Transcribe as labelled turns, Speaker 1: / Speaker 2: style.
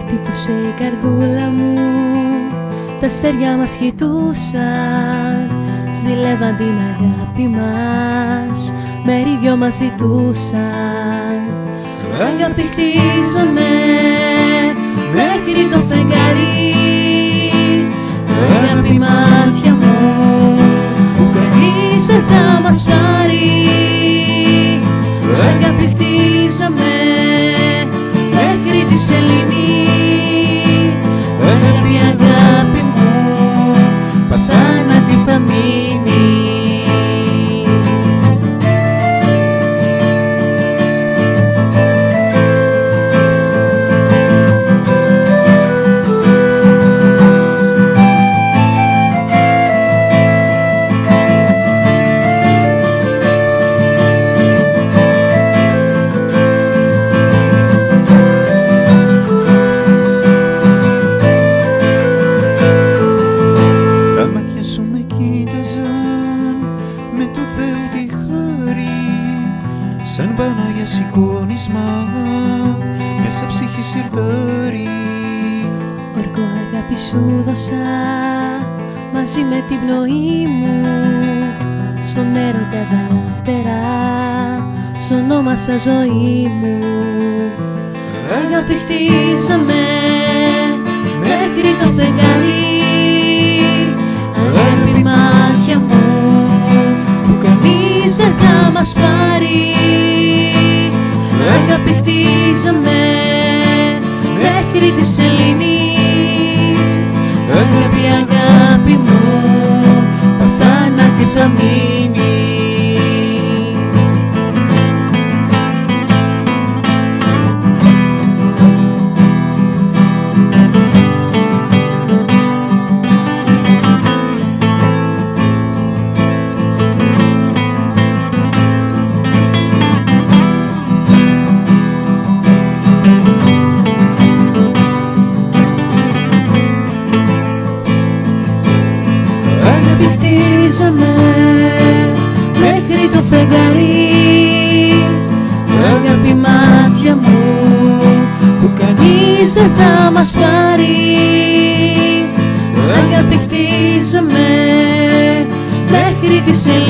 Speaker 1: Χτύπωσε η καρδούλα μου, τα αστέρια μας χυτούσαν, ζηλεύαν την αγάπη μας, μερίδιο μας ζητούσαν. Αγάπη χτίζαμε μέχρι το φεγγάρι, αγάπη μάτια μου που κανείς δεν θα μας πάρει. Αγάπη χτίζαμε μέχρι τη σελήνη, αγάπη, αγάπη μου, παθάνατη θα μείνει.
Speaker 2: Σαν Πανάγια σηκώνισμα μέσα ψυχή σιρτάρι.
Speaker 1: Ορκό αγάπη σου δώσα μαζί με την πνοή μου, στον έρωτα έβαλα φτερά, σ' ονόμασα ζωή μου. Αγάπη χτίζαμε μέχρι το φεγγάρι, αγάπη μάτια μου που κανείς δεν θα μας πάρει. Αγάπη χτίζαμε μέχρι τη σελήνη, αγάπη, αγάπη μου, παθάνατη θα μείνει. Χτίζαμε μέχρι το φεγγάρι, αγάπη μάτια μου που κανείς δεν θα μας πάρει. Αγάπη χτίζαμε μέχρι τη σελήνη,